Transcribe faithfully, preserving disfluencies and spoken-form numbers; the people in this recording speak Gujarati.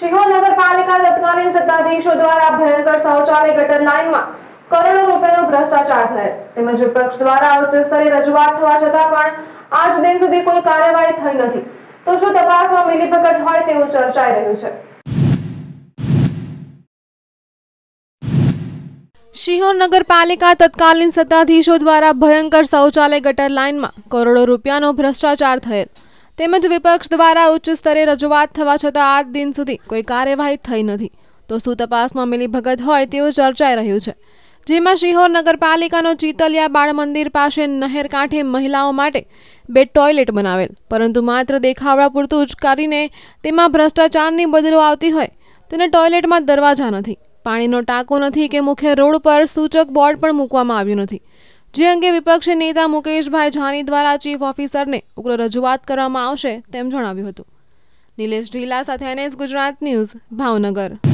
શિહોર નગરપાલિકા તત્કાલીન સત્તાધીશો દ્વારા ભયંકર શૌચાલય ગટર લાઇનમાં કરોડો રૂપિયાનો ભ્રષ્ટાચાર થયેલ તેમજ વિપક્ષ દ્વારા ઉચ્ચ સ્તરે રજૂઆત થવા છતાં પણ આજ દિન સુધી કોઈ કાર્યવાહી થઈ નથી, તો શું તપાસમાં મિલીભગત હોય તેવું ચર્ચાઈ રહ્યું છે। શિહોર નગરપાલિકા તત્કાલીન સત્તાધીશો દ્વારા ભયંકર શૌચાલય ગટર લાઇનમાં કરોડો રૂપિયાનો ભ્રષ્ટાચાર થયેલ તેમજ વિપક્ષ દ્વારા ઉચ્ચ સ્તરે રજૂઆત થવા છતાં આજ દિન સુધી કોઈ કાર્યવાહી થઈ નથી, તો શું તપાસમાં મિલીભગત હોય તેવું ચર્ચાઈ રહ્યું છે। જેમાં શિહોર નગરપાલિકાનો ચીતલિયા બાળ મંદિર પાસે નહેર કાંઠે મહિલાઓ માટે બે ટોયલેટ બનાવેલ, પરંતુ માત્ર દેખાવડા પૂરતું જ કરીને તેમાં ભ્રષ્ટાચારની બદલો આવતી હોય તેને ટોયલેટમાં દરવાજા નથી, પાણીનો ટાંકો નથી કે મુખ્ય રોડ પર સૂચક બોર્ડ પણ મૂકવામાં આવ્યું નથી, જે અંગે વિપક્ષી નેતા મુકેશભાઈ જાની દ્વારા ચીફ ઓફિસરને ઉગ્ર રજૂઆત કરવામાં આવશે તેમ જણાવ્યું હતું। નિલેશ ઢીલા સાથે એનએસ ગુજરાત ન્યૂઝ, ભાવનગર।